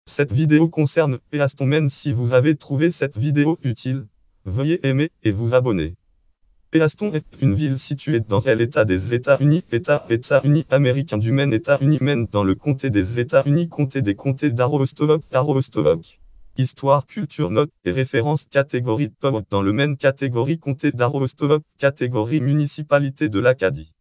Cette vidéo concerne Péaston. Même si vous avez trouvé cette vidéo utile, veuillez aimer et vous abonner. Péaston est une ville située dans l'État des États-Unis, États-Unis américains du Maine, États-Unis Maine, dans le comté des États-Unis, comté des comtés d'Aroostook. Histoire, culture, notes et références. Catégorie Top dans le Maine, catégorie comté d'Aroostook, catégorie municipalité de l'Acadie.